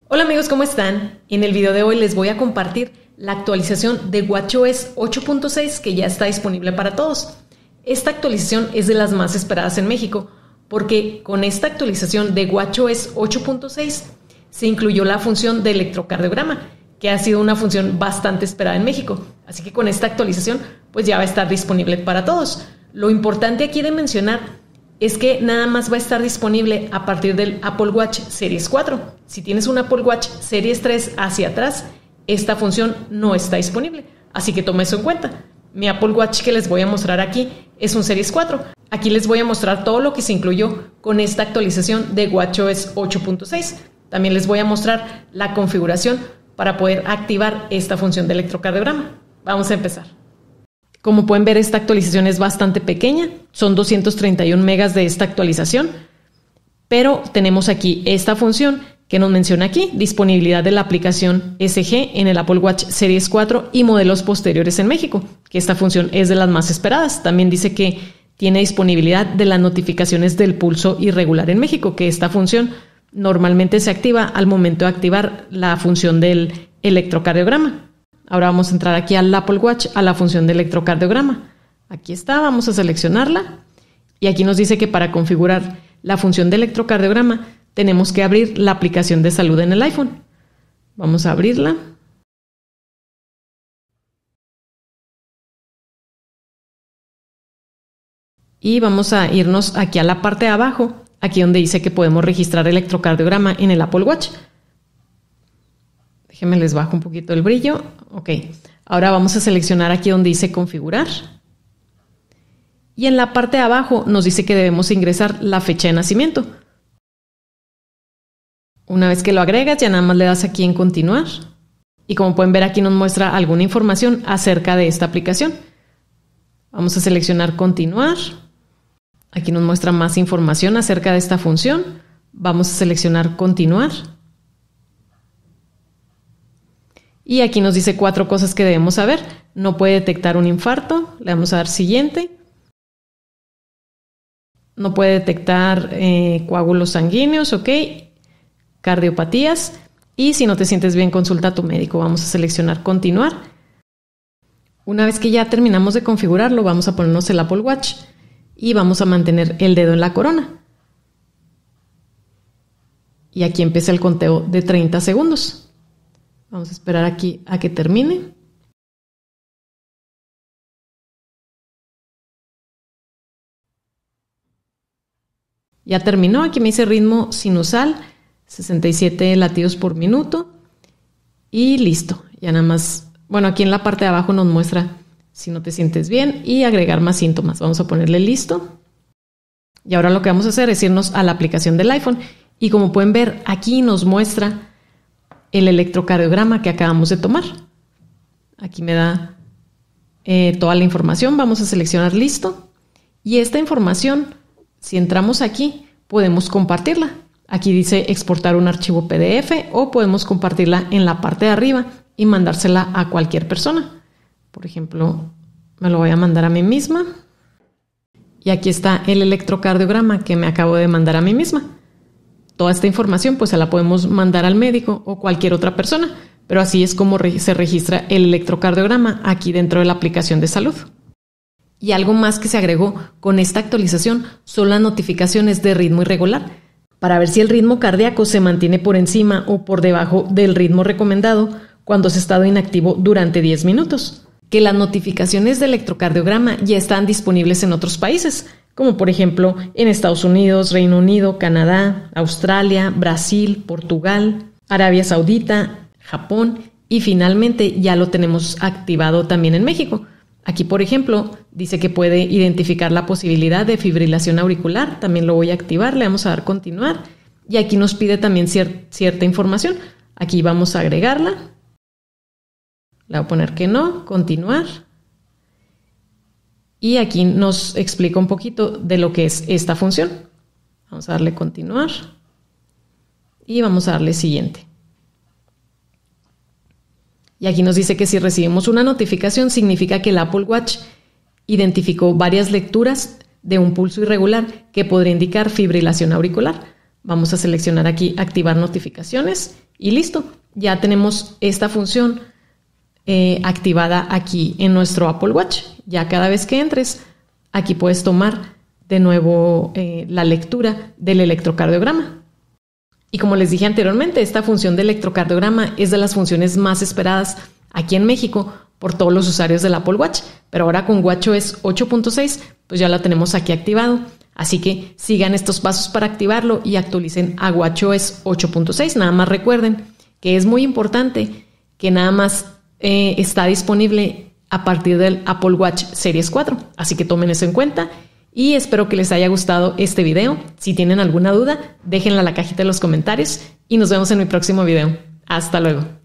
Hola amigos, ¿cómo están? En el video de hoy les voy a compartir la actualización de watchOS 8.6 que ya está disponible para todos. Esta actualización es de las más esperadas en México porque con esta actualización de watchOS 8.6 se incluyó la función de electrocardiograma, que ha sido una función bastante esperada en México. Así que con esta actualización pues ya va a estar disponible para todos. Lo importante aquí de mencionar es que nada más va a estar disponible a partir del Apple Watch Series 4. Si tienes un Apple Watch Series 3 hacia atrás, esta función no está disponible. Así que toma eso en cuenta. Mi Apple Watch que les voy a mostrar aquí es un Series 4. Aquí les voy a mostrar todo lo que se incluyó con esta actualización de watchOS 8.6. También les voy a mostrar la configuración para poder activar esta función de electrocardiograma. Vamos a empezar. Como pueden ver, esta actualización es bastante pequeña, son 231 megas de esta actualización, pero tenemos aquí esta función que nos menciona aquí, disponibilidad de la aplicación SG en el Apple Watch Series 4 y modelos posteriores en México, que esta función es de las más esperadas. También dice que tiene disponibilidad de las notificaciones del pulso irregular en México, que esta función normalmente se activa al momento de activar la función del electrocardiograma. Ahora vamos a entrar aquí al Apple Watch, a la función de electrocardiograma. Aquí está, vamos a seleccionarla. Y aquí nos dice que para configurar la función de electrocardiograma tenemos que abrir la aplicación de salud en el iPhone. Vamos a abrirla. Y vamos a irnos aquí a la parte de abajo, aquí donde dice que podemos registrar electrocardiograma en el Apple Watch. Déjenme les bajo un poquito el brillo. Ok, ahora vamos a seleccionar aquí donde dice configurar. Y en la parte de abajo nos dice que debemos ingresar la fecha de nacimiento. Una vez que lo agregas, ya nada más le das aquí en continuar. Y como pueden ver, aquí nos muestra alguna información acerca de esta aplicación. Vamos a seleccionar continuar. Aquí nos muestra más información acerca de esta función. Vamos a seleccionar continuar. Y aquí nos dice 4 cosas que debemos saber. No puede detectar un infarto. Le vamos a dar siguiente. No puede detectar coágulos sanguíneos, ok. Cardiopatías. Y si no te sientes bien, consulta a tu médico. Vamos a seleccionar continuar. Una vez que ya terminamos de configurarlo, vamos a ponernos el Apple Watch y vamos a mantener el dedo en la corona. Y aquí empieza el conteo de 30 segundos. Vamos a esperar aquí a que termine. Ya terminó, aquí me dice ritmo sinusal, 67 latidos por minuto y listo. Ya nada más, bueno, aquí en la parte de abajo nos muestra si no te sientes bien y agregar más síntomas. Vamos a ponerle listo. Y ahora lo que vamos a hacer es irnos a la aplicación del iPhone y como pueden ver, aquí nos muestra el electrocardiograma que acabamos de tomar. Aquí me da toda la información. Vamos a seleccionar listo. Y esta información, si entramos aquí, podemos compartirla. Aquí dice exportar un archivo PDF o podemos compartirla en la parte de arriba y mandársela a cualquier persona. Por ejemplo, me lo voy a mandar a mí misma. Y aquí está el electrocardiograma que me acabo de mandar a mí misma. Toda esta información pues se la podemos mandar al médico o cualquier otra persona, pero así es como se registra el electrocardiograma aquí dentro de la aplicación de salud. Y algo más que se agregó con esta actualización son las notificaciones de ritmo irregular, para ver si el ritmo cardíaco se mantiene por encima o por debajo del ritmo recomendado cuando se ha estado inactivo durante 10 minutos. Que las notificaciones de electrocardiograma ya están disponibles en otros países, como por ejemplo en Estados Unidos, Reino Unido, Canadá, Australia, Brasil, Portugal, Arabia Saudita, Japón y finalmente ya lo tenemos activado también en México. Aquí, por ejemplo, dice que puede identificar la posibilidad de fibrilación auricular. También lo voy a activar, le vamos a dar continuar y aquí nos pide también cierta información. Aquí vamos a agregarla. Le voy a poner que no, continuar. Y aquí nos explica un poquito de lo que es esta función. Vamos a darle continuar. Y vamos a darle siguiente. Y aquí nos dice que si recibimos una notificación significa que el Apple Watch identificó varias lecturas de un pulso irregular que podría indicar fibrilación auricular. Vamos a seleccionar aquí activar notificaciones y listo, ya tenemos esta función activada aquí en nuestro Apple Watch. Ya cada vez que entres, aquí puedes tomar de nuevo la lectura del electrocardiograma. Y como les dije anteriormente, esta función de electrocardiograma es de las funciones más esperadas aquí en México por todos los usuarios del Apple Watch, pero ahora con WatchOS 8.6 pues ya la tenemos aquí activado. Así que sigan estos pasos para activarlo y actualicen a WatchOS 8.6. Nada más recuerden que es muy importante que nada más está disponible a partir del Apple Watch Series 4. Así que tomen eso en cuenta y espero que les haya gustado este video. Si tienen alguna duda, déjenla en la cajita de los comentarios y nos vemos en mi próximo video. Hasta luego.